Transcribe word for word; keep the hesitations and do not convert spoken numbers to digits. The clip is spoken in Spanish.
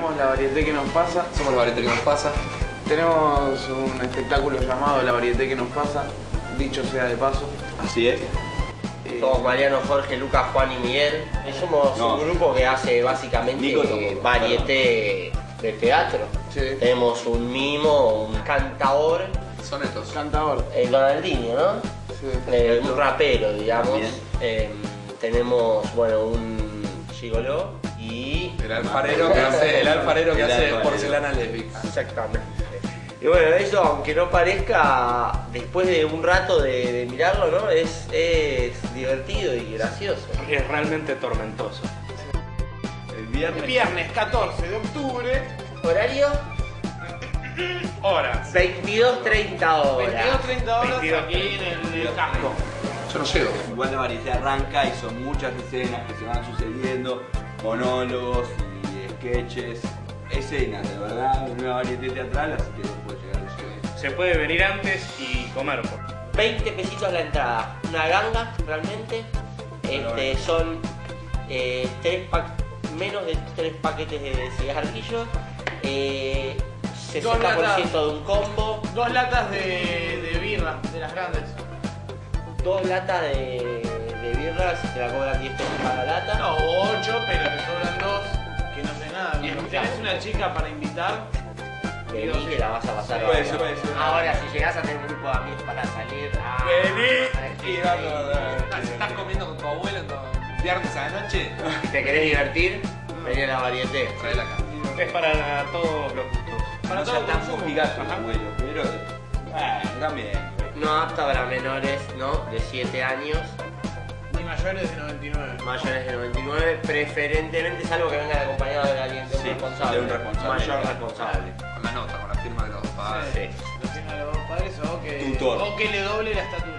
Somos la Varieté que nos pasa. Somos la Varieté que nos pasa. Tenemos un espectáculo llamado La Varieté que nos pasa, dicho sea de paso. Así es. Eh, Somos Mariano, Jorge, Lucas, Juan y Miguel. Y somos No. un grupo que hace básicamente Nico tampoco, varieté de teatro. Sí. Tenemos un mimo, un cantador, Sonetos. Cantador. el Donaldinho, ¿no? Sí. Eh, un rapero, digamos. También. Eh, tenemos, bueno, un gigoló y... El alfarero que hace, el alfarero que El hace alfarero. porcelana lésbica. Exactamente. Y bueno, eso, aunque no parezca, después de un rato de, de mirarlo, ¿no? Es, es divertido y gracioso. Es realmente tormentoso. El El viernes. viernes catorce de octubre, Horario, Horas. veintidós treinta horas. veintidós treinta horas veintidós, aquí en el, el casco. Yo no llego. Igual la varieté arranca y son muchas escenas que se van sucediendo, monólogos y sketches, escenas de verdad, una varieté teatral, así que puede llegar a llegar. Se puede venir antes y comer. veinte pesitos la entrada. Una ganga, realmente. Este, son eh, tres pa- menos de tres paquetes de cigarrillos. Eh, sesenta por ciento de un combo. Dos latas de, de birra, de las grandes. Dos latas de, de birra, si te la cobran diez pesos cada lata. No, ocho, pero te sobran dos, que no sé nada. Y Si escuchamos. tenés una chica para invitar, Vení que la vas a pasar. Puede bárbaro. ser, puede ser. Ahora, si llegás a tener un grupo de amigos para salir. Ah, Vení y vamos a dar. Ah, si estás comiendo con tu abuelo en tu viernes a la noche, Si te querés divertir, vení a la varieté. traela acá. Es para todos los gustos. para No todo sean tan consumo. mojigatos, abuelo, pero. Ah, también. No apta para menores, ¿no? De siete años, Ni mayores de noventa y nueve. mayores de noventa y nueve, preferentemente salvo que vengan acompañados de alguien, de un Sí, responsable. de un responsable. Mayor responsable. Con la nota, con la firma de los padres. Sí. Los tiene los dos padres o que, Tutor. o que le doble la estatura.